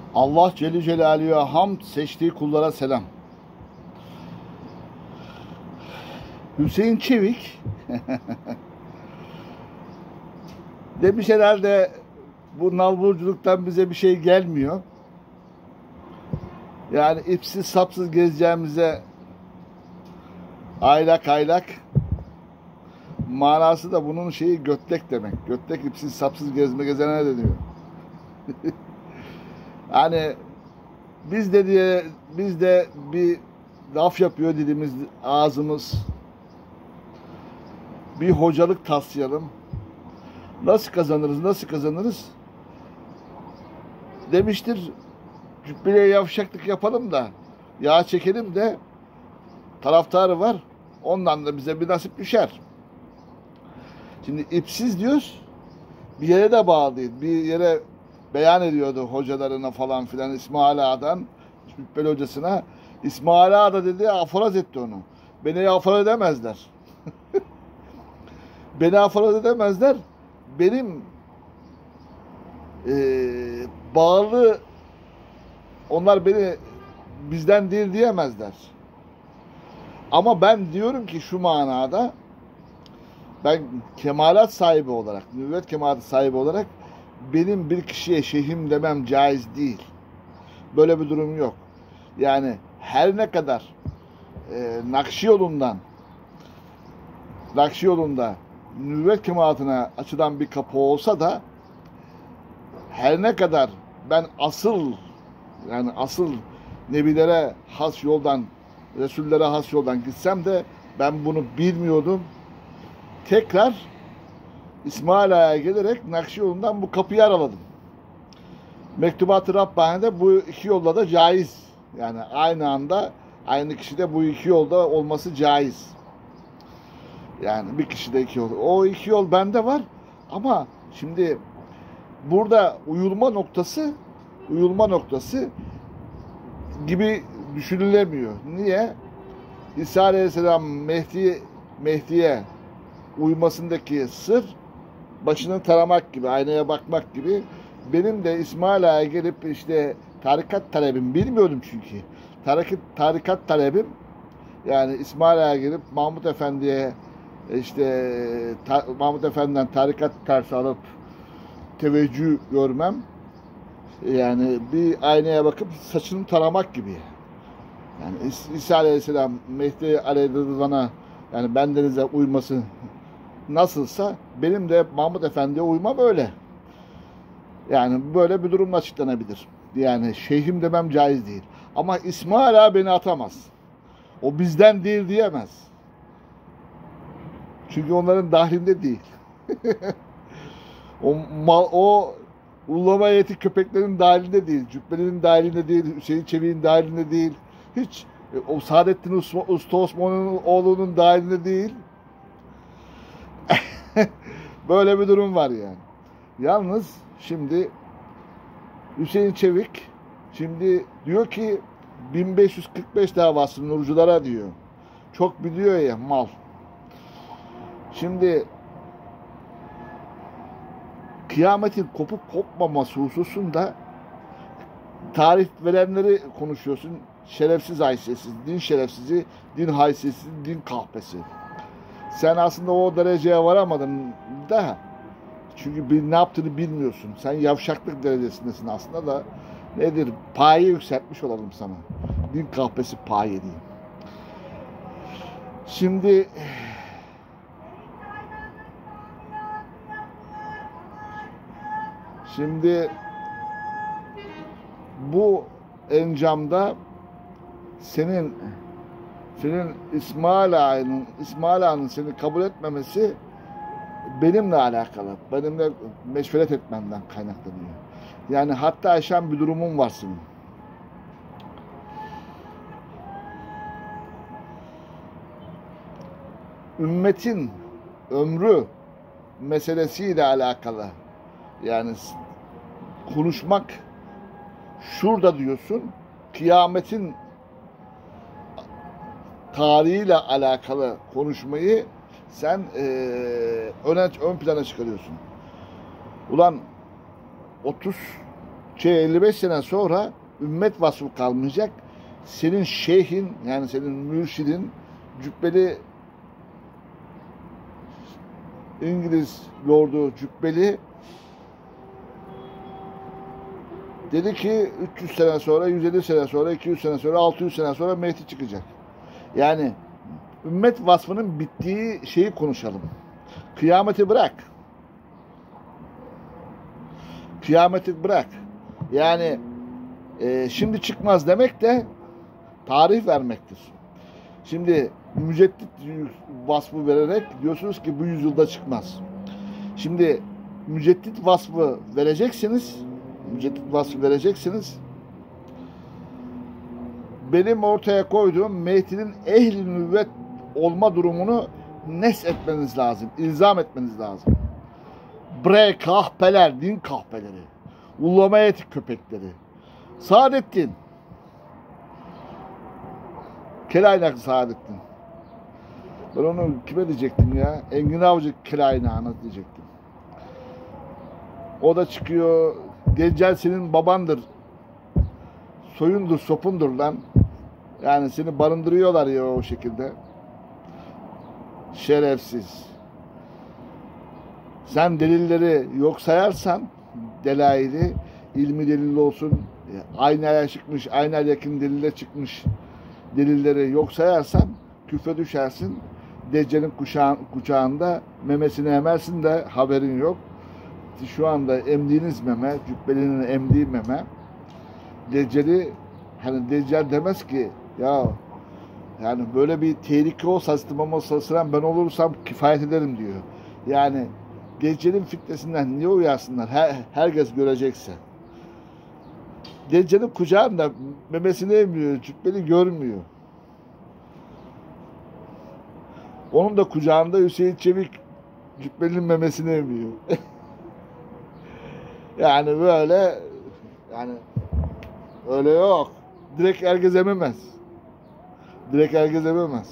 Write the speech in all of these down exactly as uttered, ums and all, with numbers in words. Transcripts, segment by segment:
Allah Celle Celaluhu'ya hamd, seçtiği kullara selam. Hüseyin Çevik demiş herhalde bu nalburculuktan bize bir şey gelmiyor. Yani ipsiz sapsız gezeceğimize aylak aylak, manası da bunun şeyi götlek demek. Götlek ipsiz sapsız gezme gezene deniyor. Hani biz de diye biz de bir laf yapıyor dilimiz, ağzımız. Bir hocalık taslayalım. Nasıl kazanırız? Nasıl kazanırız? Demiştir. Cübbeliye yavşaklık yapalım da yağ çekelim de taraftarı var. Ondan da bize bir nasip düşer. Şimdi ipsiz diyoruz. Bir yere de bağlı değil. Bir yere beyan ediyordu hocalarına falan filan, İsmail Ağa'dan Cübbeli hocasına. İsmail Ağa da dedi, aforoz etti onu. Beni aforoz edemezler. Beni aforoz edemezler. Benim e, bağlı, onlar beni bizden değil diyemezler. Ama ben diyorum ki şu manada, ben kemalat sahibi olarak, nübüvvet kemalat sahibi olarak benim bir kişiye şeyhim demem caiz değil. Böyle bir durum yok. Yani her ne kadar e, Nakşi yolundan Nakşi yolunda nübüvvet kemalatına açılan bir kapı olsa da, her ne kadar ben asıl yani asıl nebilere has yoldan, Resullere has yoldan gitsem de ben bunu bilmiyordum. Tekrar İsmail Ağa'ya gelerek Nakşi yolundan bu kapıyı araladım. Mektubat-ı Rabbani'de bu iki yolda da caiz. Yani aynı anda aynı kişide bu iki yolda olması caiz. Yani bir kişide iki yol. O iki yol bende var ama şimdi burada uyulma noktası uyulma noktası gibi düşünülemiyor. Niye? İsa Aleyhisselam Mehdi, Mehdi'ye uymasındaki sır başını taramak gibi, aynaya bakmak gibi. Benim de İsmail Ağa'ya gelip işte tarikat talebim, bilmiyordum çünkü. Tarikat, tarikat talebim, yani İsmail Ağa'ya gelip Mahmud Efendi'ye işte ta, Mahmud Efendi'den tarikat tersi alıp teveccüh görmem, yani bir aynaya bakıp saçını taramak gibi. Yani İsa Aleyhisselam Mehdi Aleyhisselam'a, yani bendenize uyması nasılsa benim de Mahmud Efendi'ye uymam öyle. Yani böyle bir durumla açıklanabilir. Yani şeyhim demem caiz değil. Ama İsmail Ağa beni atamaz. O bizden değil diyemez. Çünkü onların dahlinde değil. o, o ulama heyeti köpeklerin dahilinde değil. Cübbeli'nin dahilinde değil. Hüseyin Çevik'in dahilinde değil. Hiç o Saadettin Usta Osman'ın oğlunun dahilinde değil. Böyle bir durum var yani. Yalnız şimdi Hüseyin Çevik şimdi diyor ki bin beş yüz kırk beş davası nurculara diyor. Çok biliyor ya mal. Şimdi kıyametin kopup kopmaması hususunda tarih verenleri konuşuyorsun. Şerefsiz haysiyetsiz, din şerefsizi, din haysiyetsiz, din kahpesi. Sen aslında o dereceye varamadın da, çünkü ne yaptığını bilmiyorsun. Sen yavşaklık derecesindesin aslında da, nedir? Paye yükseltmiş olalım sana. Din kahpesi paye diyeyim. Şimdi Şimdi bu encamda senin senin İsmail Ağa'nın İsmail Ağa'nın seni kabul etmemesi benimle alakalı. Benimle meşveret etmenden kaynaklanıyor. Yani hatta aşan bir durumun var senin. Ümmetin ömrü meselesiyle alakalı. Yani konuşmak şurada diyorsun, kıyametin tarihiyle alakalı konuşmayı sen e, öne, ön plana çıkarıyorsun. Ulan otuz şey elli beş sene sonra ümmet vasfı kalmayacak. Senin şeyhin, yani senin mürşidin, cübbeli İngiliz lordu Cübbeli dedi ki üç yüz sene sonra, yüz elli sene sonra, iki yüz sene sonra, altı yüz sene sonra Mehdi çıkacak. Yani ümmet vasfının bittiği şeyi konuşalım. Kıyameti bırak. Kıyameti bırak. Yani e, şimdi çıkmaz demek de tarih vermektir. Şimdi müceddit vasfı vererek diyorsunuz ki bu yüzyılda çıkmaz. Şimdi müceddit vasfı vereceksiniz. Müceddit vasfı vereceksiniz. Benim ortaya koyduğum Mehdi'nin ehli nübüvvet olma durumunu nes etmeniz lazım. İlzam etmeniz lazım. Bre kahpeler, din kahpeleri. Ulema etik köpekleri. Saadettin. Kelaynak Saadettin. Ben onu kime diyecektim ya? Engin Avcı Kelaynak'ına diyecektim. O da çıkıyor. Deccal senin babandır. Soyundur, sopundur lan. Yani seni barındırıyorlar ya o şekilde. Şerefsiz. Sen delilleri yok sayarsan, delaili, ilmi delil olsun, aynaya çıkmış, aynaya yakın delile çıkmış delilleri yok sayarsan küfre düşersin. Deccal'in kuşağın, kucağında memesini emersin de haberin yok. Şu anda emdiğiniz meme, Cübbeli'nin emdiği meme, Deccal'i, hani Deccal demez ki ya yani böyle bir tehlike olsa, istimam olsa ben olursam kifayet ederim diyor. Yani Deccal'in fitnesinden niye uyarsınlar? Her, herkes görecekse. Deccal'in kucağında memesini emmiyor, Cübbeli görmüyor. Onun da kucağında Hüseyin Çevik Cübbeli'nin memesini emmiyor. Yani böyle, yani öyle yok. Direkt herkes ememez. Direkt herkes ememez.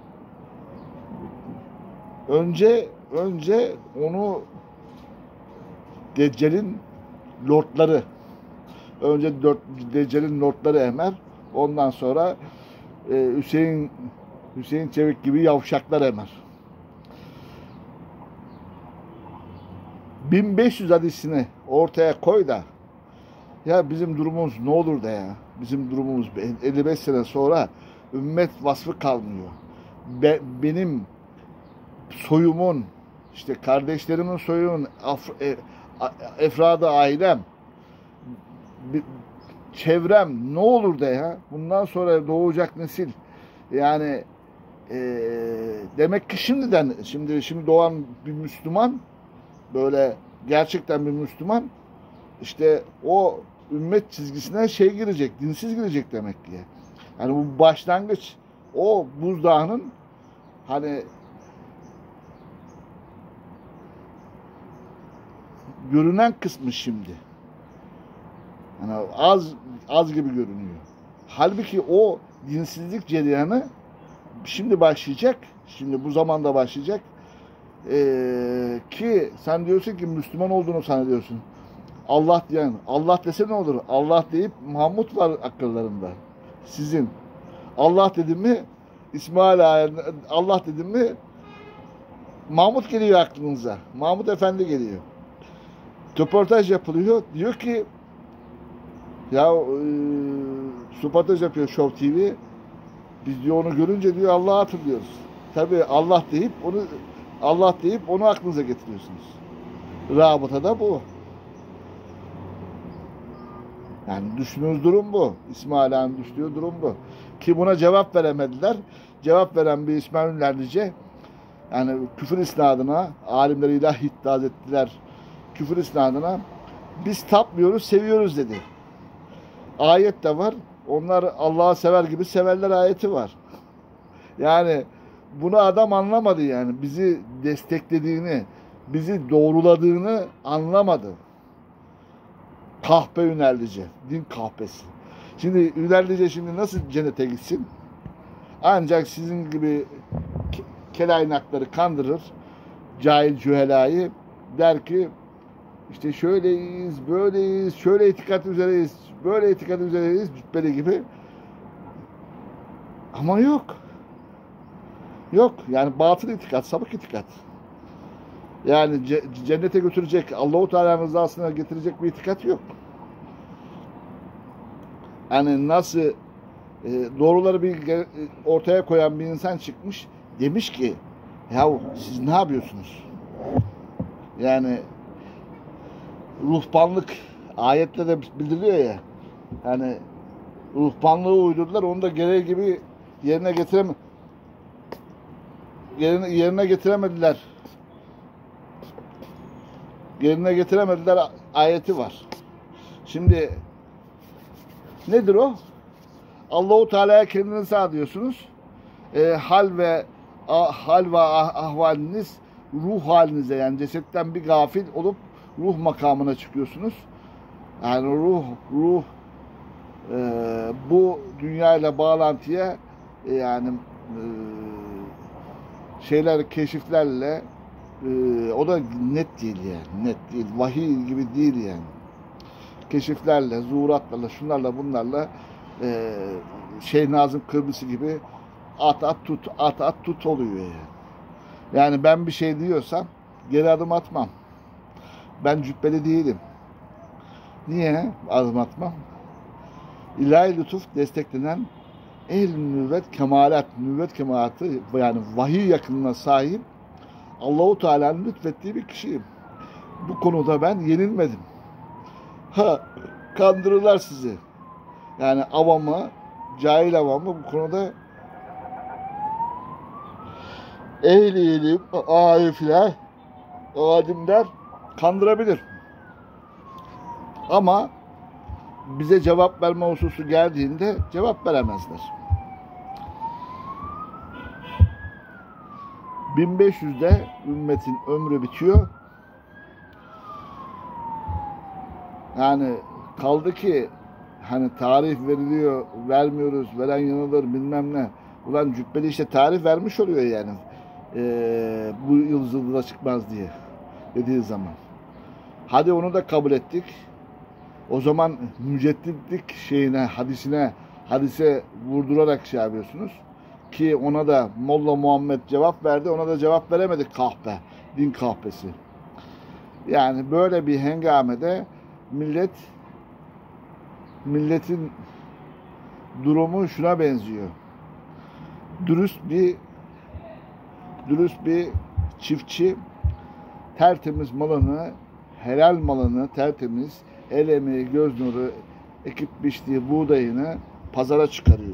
Önce önce onu Deccal'in lordları, önce Deccal'in lordları emer. Ondan sonra e, Hüseyin Hüseyin Çevik gibi yavşaklar emer. bin beş yüz hadisini ortaya koy da ya bizim durumumuz ne olur da ya. Bizim durumumuz elli beş sene sonra ümmet vasfı kalmıyor. Be, benim soyumun, işte kardeşlerimin soyunun af, e, efradı ailem, çevrem ne olur da ya. Bundan sonra doğacak nesil yani e, demek ki şimdiden şimdi şimdi doğan bir Müslüman, böyle gerçekten bir Müslüman, işte o ümmet çizgisine şey girecek, dinsiz girecek demek ki. Yani bu başlangıç, o buzdağının hani görünen kısmı şimdi. Yani az az gibi görünüyor. Halbuki o dinsizlik cereyanı şimdi başlayacak. Şimdi bu zamanda başlayacak. Ee, ki sen diyorsun ki Müslüman olduğunu sanıyorsun. Allah diyen, Allah dese ne olur? Allah deyip Mahmut var akıllarında. Sizin. Allah dedim mi İsmail Allah dedim mi Mahmut geliyor aklınıza. Mahmut Efendi geliyor. Röportaj yapılıyor. Diyor ki ya e, röportaj yapıyor Show T V. Biz diyor onu görünce diyor Allah'ı hatırlıyoruz. Tabii Allah deyip onu Allah deyip onu aklınıza getiriyorsunuz. Rabıta da bu. Yani düştüğünüz durum bu. İsmail Ağa'nın düştüğü durum bu. Ki buna cevap veremediler. Cevap veren bir İsmail Ünlerlice, yani küfür isnadına, alimleri ilah iddia ettiler. Küfür isnadına biz tapmıyoruz, seviyoruz dedi. Ayet de var. Onlar Allah'ı sever gibi severler ayeti var. Yani bunu adam anlamadı yani. Bizi desteklediğini, bizi doğruladığını anlamadı. Kahpe Ünerlice. Din kahpesi. Şimdi Ünerlice şimdi nasıl cennete gitsin? Ancak sizin gibi kelaynakları kandırır. Cahil cühelayı der ki İşte şöyleyiz, böyleyiz, şöyle itikat üzereyiz, böyle itikat üzereyiz, cübbeli gibi. Ama yok. Yok. Yani batıl itikat, sapık itikat. Yani cennete götürecek, Allah-u Teala'nın rızasına getirecek bir itikat yok. Yani nasıl e, doğruları bir ortaya koyan bir insan çıkmış, demiş ki, yahu siz ne yapıyorsunuz? Yani ruhbanlık ayette de bildiriliyor ya. Hani ruhbanlığı uydurdular, onu da gereği gibi yerine getirem yerine, yerine getiremediler. Yerine getiremediler ayeti var. Şimdi nedir o? Allah-u Teala'ya kendinizi adıyorsunuz. E, hal ve ah, hal ve ah, ahvaliniz ruh halinize, yani cesetten bir gafil olup ruh makamına çıkıyorsunuz. Yani ruh ruh e, bu dünyayla bağlantıya e, yani e, şeyler, keşiflerle e, o da net değil yani. Net değil. Vahiy gibi değil yani. Keşiflerle, zuhuratlarla, şunlarla bunlarla e, şey Nazım Kıbrısı gibi at at tut, at at tut oluyor yani. Yani ben bir şey diyorsam geri adım atmam. Ben cübbeli değilim. Niye adım atmam? İlahi lütuf desteklenen ehl-i nüvvet kemalat, nüvvet kemalatı, yani vahiy yakınına sahip Allah-u Teala'nın lütfettiği bir kişiyim. Bu konuda ben yenilmedim. Ha, kandırırlar sizi. Yani avamı, cahil avamı bu konuda ehl-i ilim, arifler, alimler kandırabilir. Ama bize cevap verme hususu geldiğinde cevap veremezler. bin beş yüzde ümmetin ömrü bitiyor. Yani kaldı ki hani tarih veriliyor, vermiyoruz, veren yanılır bilmem ne. Ulan cübbeli işte tarih vermiş oluyor yani. Ee, bu yıl zıldıra çıkmaz diye dediği zaman. Hadi onu da kabul ettik. O zaman mücedditlik şeyine, hadisine, hadise vurdurarak şey yapıyorsunuz. Ki ona da Molla Muhammed cevap verdi. Ona da cevap veremedik kahpe. Din kahpesi. Yani böyle bir hengamede millet milletin durumu şuna benziyor. Dürüst bir dürüst bir çiftçi tertemiz malını, helal malını tertemiz, el emeği, göz nuru ekip biçtiği buğdayını pazara çıkarıyor.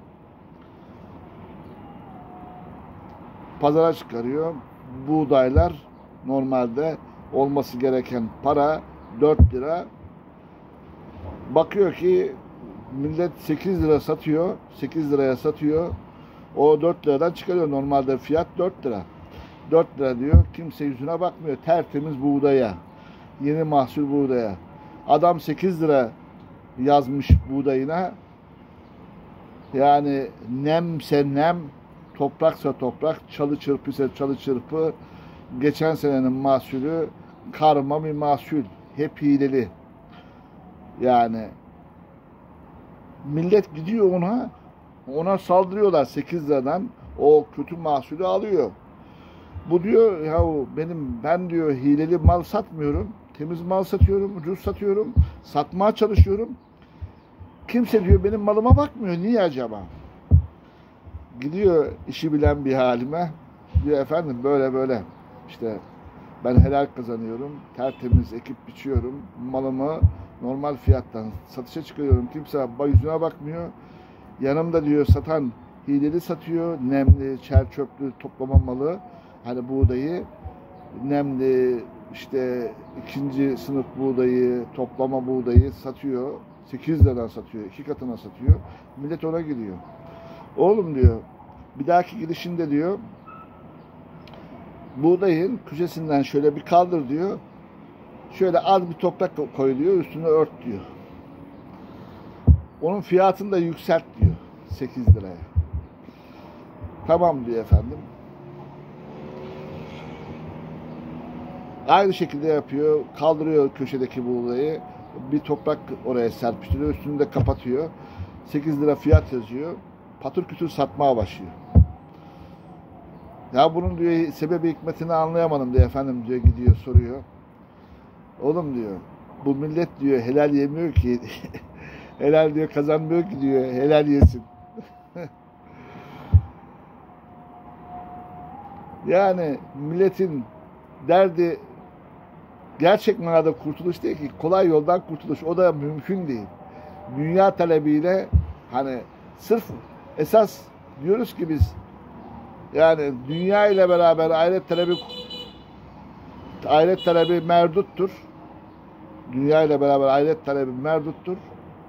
Pazara çıkarıyor. Buğdaylar normalde olması gereken para dört lira. Bakıyor ki millet sekiz lira satıyor. sekiz liraya satıyor. O dört liradan çıkarıyor. Normalde fiyat dört lira. dört lira diyor. Kimse yüzüne bakmıyor. Tertemiz buğdaya. Yeni mahsul buğdaya. Adam sekiz lira yazmış buğdayına. Yani nemse nem, topraksa toprak, çalı çırpı ise çalı çırpı. Geçen senenin mahsulü karma bir mahsul. Hep hileli. Yani millet gidiyor ona, ona saldırıyorlar sekiz liradan. O kötü mahsulü alıyor. Bu diyor ya benim ben diyor hileli mal satmıyorum. Temiz mal satıyorum, ucuz satıyorum. Satmaya çalışıyorum. Kimse diyor benim malıma bakmıyor. Niye acaba? Gidiyor işi bilen bir halime. Diyor efendim böyle böyle. İşte ben helal kazanıyorum. Tertemiz ekip biçiyorum. Malımı normal fiyattan satışa çıkarıyorum. Kimse yüzüne bakmıyor. Yanımda diyor satan hileli satıyor. Nemli, çer çöplü toplama malı. Hani buğdayı nemli işte ikinci sınıf buğdayı, toplama buğdayı satıyor. sekiz liradan satıyor. iki katına satıyor. Millet ona gidiyor. Oğlum diyor bir dahaki gidişinde diyor buğdayın köşesinden şöyle bir kaldır diyor. Şöyle az bir toprak koy diyor. Üstüne ört diyor. Onun fiyatını da yükselt diyor. sekiz liraya. Tamam diyor efendim. Aynı şekilde yapıyor. Kaldırıyor köşedeki buğdayı. Bir toprak oraya serpiştiriyor. Üstünü de kapatıyor. sekiz lira fiyat yazıyor. Patır kütür satmaya başlıyor. Ya bunun diyor sebebi hikmetini anlayamadım diyor efendim diyor, gidiyor soruyor. Oğlum diyor, bu millet diyor helal yemiyor ki. Helal diyor kazanmıyor ki diyor, helal yesin. Yani milletin derdi gerçek manada kurtuluş değil ki, kolay yoldan kurtuluş. O da mümkün değil. Dünya talebiyle, hani sırf esas diyoruz ki biz, yani dünya ile beraber ahiret talebi ahiret talebi merduttur. Dünya ile beraber ahiret talebi merduttur.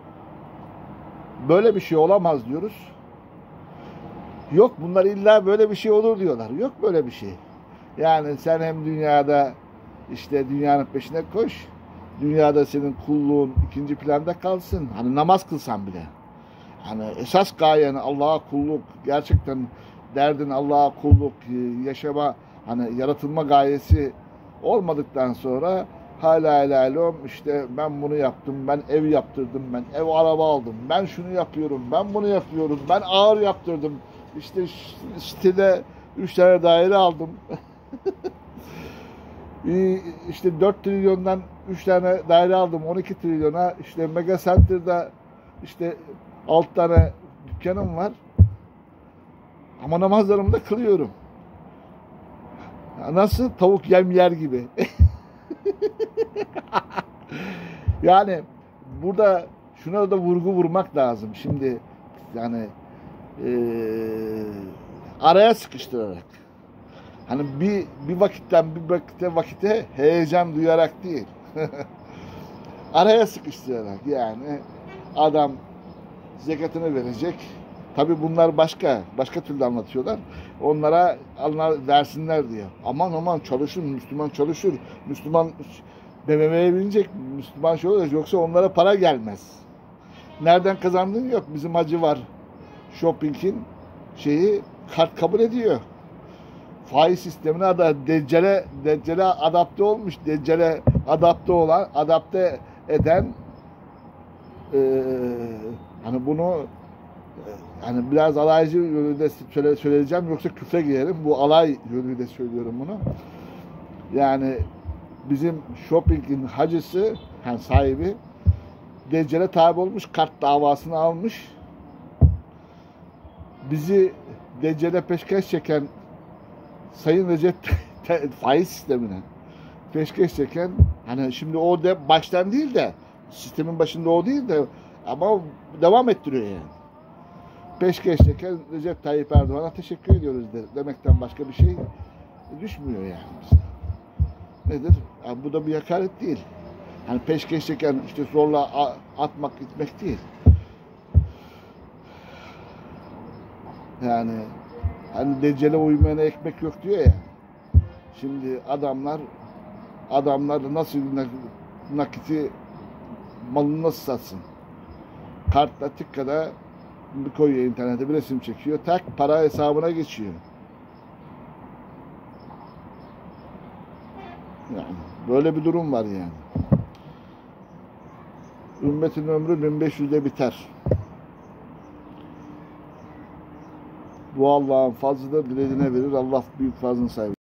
Böyle bir şey olamaz diyoruz. Yok, bunlar illa böyle bir şey olur diyorlar. Yok böyle bir şey. Yani sen hem dünyada işte dünyanın peşine koş. Dünyada senin kulluğun ikinci planda kalsın. Hani namaz kılsan bile. Hani esas gayen Allah'a kulluk, gerçekten derdin Allah'a kulluk, yaşama, hani yaratılma gayesi olmadıktan sonra hala helalom, işte ben bunu yaptım, ben ev yaptırdım, ben ev araba aldım, ben şunu yapıyorum, ben bunu yapıyorum, ben ağır yaptırdım, işte sitede üç tane daire aldım. İşte dört trilyondan üç tane daire aldım, on iki trilyona, işte Mega Center'da işte altı tane dükkanım var. Ama namazlarımı da kılıyorum. Nasıl? Tavuk yem yer gibi. Yani burada şuna da vurgu vurmak lazım. Şimdi yani e, araya sıkıştırarak. Hani bir bir vakitten bir vakite vakite heyecan duyarak değil. Araya sıkıştırarak, yani adam zekatını verecek. Tabi bunlar başka, başka türlü anlatıyorlar. Onlara Allah versinler diye. Aman aman çalışın, Müslüman çalışır. Müslüman B M W'ye binecek, Müslüman şey olacak. Yoksa onlara para gelmez. Nereden kazandığın yok. Bizim hacı var. Shopping'in şeyi kart kabul ediyor. Faiz sistemine da Deccale, Deccale adapte olmuş. Deccale adapte olan, adapte eden e, hani bunu hani biraz alaycı yönünde söyle, söyleyeceğim, yoksa küfre girerim. Bu alay yönünde söylüyorum bunu. Yani bizim Shopping'in hacısı, yani sahibi Deccale tabi olmuş, kart davasını almış. Bizi Deccale peşkeş çeken Sayın Recep faiz sistemine peşkeş çeken, hani şimdi o da baştan değil de, sistemin başında o değil de, ama devam ettiriyor yani. Peşkeş çeken Recep Tayyip Erdoğan'a teşekkür ediyoruz de, demekten başka bir şey düşmüyor yani bize. Nedir? Yani bu da bir hakaret değil. Hani peşkeş çeken işte zorla atmak, itmek değil. Yani hani Deccale uymayana ekmek yok diyor ya. Şimdi adamlar adamlar nasıl nakiti malını nasıl satsın? Kartla tıkkada bir koyuyor, internete bir resim çekiyor. Tak, para hesabına geçiyor. Yani böyle bir durum var yani. Ümmetin ömrü bin beş yüzde biter. Bu Allah'ın fazlıdır, dilediğine verir. Allah büyük fazlın sahibi.